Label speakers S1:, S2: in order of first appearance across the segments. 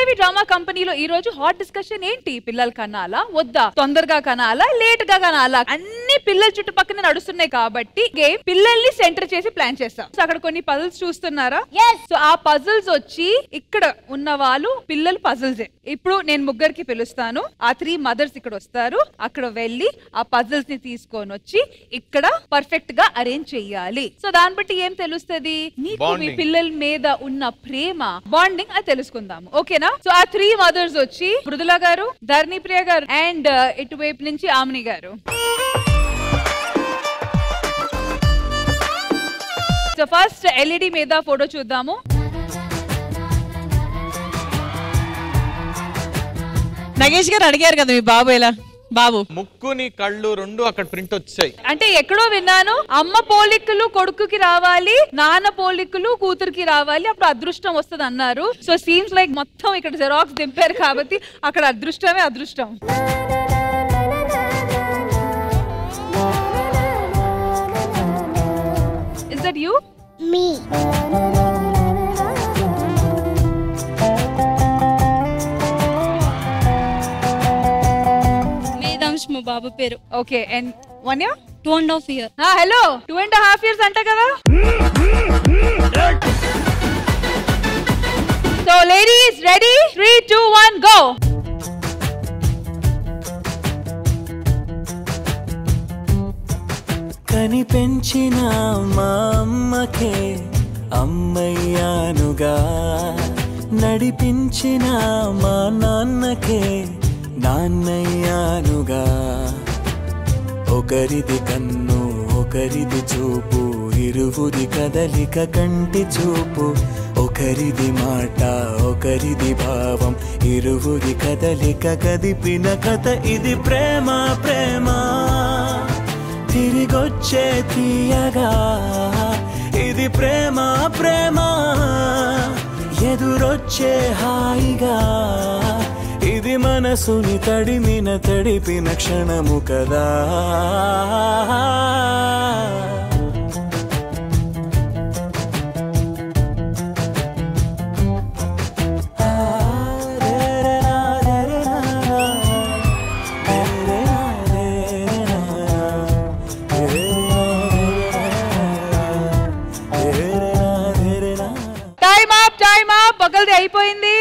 S1: Sridevi drama కంపెనీలో ఈ రోజు హాట్ డిస్కషన్ ఏంటి? పిల్లలు కనాలా వద్దా, తొందరగా కనాలా లేట్ గా కనాలా, అన్ని పిల్లల చుట్టుపక్కల నడుస్తున్నాయి కాబట్టి గేమ్ పిల్లల్ని సెంటర్ చేసి ప్లాన్ చేస్తాం. సో అక్కడ కొన్ని పజిల్స్ చూస్తున్నారా? సో ఆ పజిల్స్ వచ్చి ఇక్కడ ఉన్న వాళ్ళు పిల్లలు పజిల్స్. ఇప్పుడు నేను ముగ్గురికి పిలుస్తాను, ఆ 3 మదర్స్ ఇక్కడ వస్తారు, అక్కడ వెళ్ళి ఆ పజిల్స్ ని తీసుకొని వచ్చి ఇక్కడ పర్ఫెక్ట్ గా అరేంజ్ చెయ్యాలి. సో దాన్ని బట్టి ఏం తెలుస్తుంది? నీకు మీ పిల్లల మీద ఉన్న ప్రేమ బాండింగ్ అది తెలుసుకుందాము. ఓకేనా? సో ఆ 3 మదర్స్ వచ్చి మృదుల గారు, ధరణి ప్రియ గారు అండ్ ఇటువైపు నుంచి ఆమ్ని గారు. సో ఫస్ట్ ఎల్ఈడి మీద ఫోటో చూద్దాము.
S2: నగేష్ గారు అడిగారు కదా మీ బాబు ఎలా? బాబు
S3: ముక్కుని కళ్ళు రెండు అక్కడ ప్రింట్ వచ్చాయి.
S1: అంటే ఎక్కడో విన్నాను, అమ్మ పోలికలు కొడుకుకి రావాలి, నాన్న పోలికలు కూతురికి రావాలి, అప్పుడు అదృష్టం వస్తుంది అన్నారు. సో సీమ్స్ లైక్ మొత్తం ఇక్కడ జెరాక్స్ దింపారు కాబట్టి అక్కడ అదృష్టమే అదృష్టం. Is that you?
S4: Me.
S5: మా బాబు పేరు.
S1: Okay. And 1 year?
S5: 2.5 years.
S1: Hello, 2.5 years అంట కదా. So ladies ready? 3, 2, 1 గో.
S6: కని పెంచిన మా అమ్మకే అమ్మయ్యానుగా, నడిపించిన మా నాన్నకే నాన్నయ్యానుగా. ఒకరిది కన్ను ఒకరిది చూపు, ఇరువురి కదలిక కంటి చూపు. ఒకరిది మాట ఒకరిది భావం, ఇరువురి కదలిక కదిపిన కథ ఇది. ప్రేమ ప్రేమ తిరిగొచ్చే తీయగా, ఇది ప్రేమ ప్రేమ ఎదురొచ్చే హాయిగా. ఇది మనసుని తడిపిన క్షణము కదా.
S1: టైమ్ అప్ పగల్ది అయిపోయింది.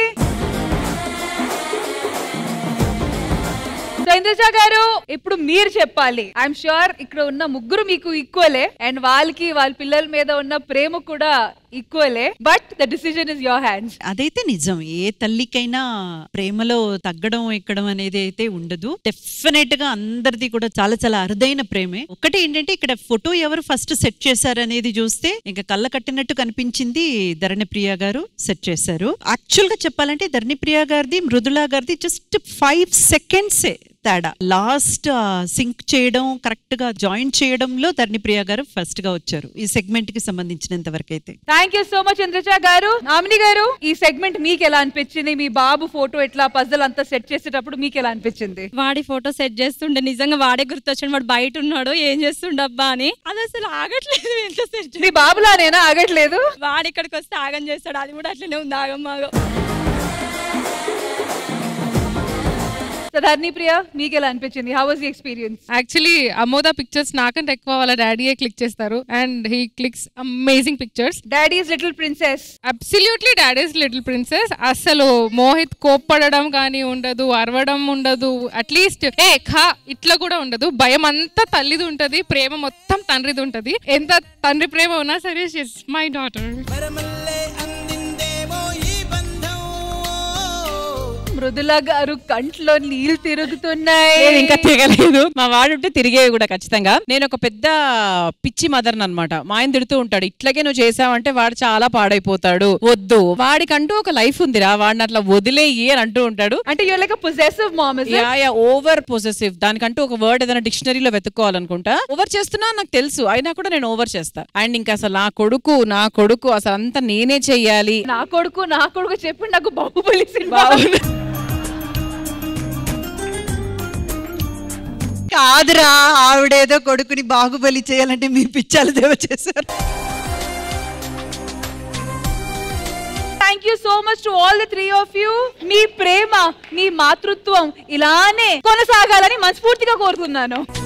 S1: ఇంద్రజ గారు ఇప్పుడు మీరు చెప్పాలి. ఐఎమ్ ష్యూర్ ఇక్కడ ఉన్న ముగ్గురు మీకు ఈక్వలే అండ్ వాళ్ళకి వాళ్ళ పిల్లల మీద ఉన్న ప్రేమ కూడా ఈక్వలే. But the decision is your hands.
S2: అదైతే నిజం. ఏ తల్లికైనా ప్రేమలో తగ్గడం ఎక్కడం అనేది అయితే ఉండదు. డెఫినెట్ గా అందరిది కూడా చాలా చాలా అరుదైన ప్రేమే. ఒకటి ఏంటంటే ఇక్కడ ఫోటో ఎవరు ఫస్ట్ సెట్ చేశారు అనేది చూస్తే ఇంకా కళ్ళ కట్టినట్టు కనిపించింది. ధరణిప్రియ గారు సెట్ చేశారు. యాక్చువల్ గా చెప్పాలంటే ధరణిప్రియ గారిది మృదుల గారిది జస్ట్ 5 seconds తేడా. లాస్ట్ సింక్ చేయడం కరెక్ట్ గా జాయిన్ చేయడంలో ధరణిప్రియ గారు ఫస్ట్ గా వచ్చారు ఈ సెగ్మెంట్ కి సంబంధించినంత వరకు అయితే.
S1: Thank you so much Indraja గారు. ఆమిని గారు, ఈ సెగ్మెంట్ మీకు ఎలా అనిపించింది? మీ బాబు ఫోటో ఎట్లా పజల్ అంతా సెట్ చేసేటప్పుడు మీకు ఎలా అనిపించింది?
S5: వాడి ఫోటో సెట్ చేస్తుండే నిజంగా వాడే గుర్తొచ్చాడు. వాడు బయట ఉన్నాడు, ఏం చేస్తుండబ్బా అని. అది అసలు ఆగట్లేదు. ఎంత సెట్
S1: మీ బాబులానేనా ఆగట్లేదు?
S5: వాడు ఇక్కడికి వస్తే ఆగం చేస్తాడు. అది కూడా అట్లనే ఉంది, ఆగం ఆగం.
S1: ధరణిప్రియ, మీకు ఎలా అనిపించింది? How was the experience?
S7: Actually Amoda pictures నాకంటే ఎక్కువ వాళ్ళ డాడీయే క్లిక్ చేస్తారు and he clicks amazing pictures.
S1: Daddy's little princess.
S7: Absolutely daddy's little princess. అసలు మోహిత్ కోప్పడడం కానీ ఉండదు, అరవడం ఉండదు, అట్లీస్ట్ ఏ ఖా ఇట్లా కూడా ఉండదు. భయం అంతా తల్లిది ఉంటది, ప్రేమ మొత్తం తండ్రిది ఉంటది. ఎంత తండ్రి ప్రేమ ఉన్నా సరే షీస్ మై డాటర్.
S1: మృదుల గారు కంట్లో నీళ్లు తిరుగుతున్నాయి.
S2: ఇంకా తిరగలేదు. మా వాడుంటే తిరిగేవి కూడా ఖచ్చితంగా. నేను ఒక పెద్ద పిచ్చి మదర్ని అనమాట. మా ఆయన తిడుతూ ఉంటాడు, ఇట్లాగే నువ్వు చేసావంటే వాడు చాలా పాడైపోతాడు, వద్దు, వాడికంటూ ఒక లైఫ్ ఉందిరా, వాడిని అట్లా వదిలేయి అని అంటూ ఉంటాడు.
S1: అంటే you are like a possessive mom.
S2: Ya, over possessive. దానికంటూ ఒక వర్డ్ ఏదైనా డిక్షనరీలో వెతుక్కోవాలనుకుంటా. ఓవర్ చేస్తున్నా నాకు తెలుసు, అయినా కూడా నేను ఓవర్ చేస్తా. అండ్ ఇంకా అసలు నా కొడుకు అసలు అంతా నేనే చెయ్యాలి.
S1: నా కొడుకు చెప్పి నాకు బాహుబలి సినిమా
S2: కాదురా, ఆవిడేదో కొడుకుని బాహుబలి చేయాలంటే మీ పిచ్చాలు దేవ చేశారు.
S1: Thank you so much to all the 3 of you. మీ ప్రేమ, మీ మాతృత్వం ఇలానే కొనసాగాలని మనస్ఫూర్తిగా కోరుకున్నాను.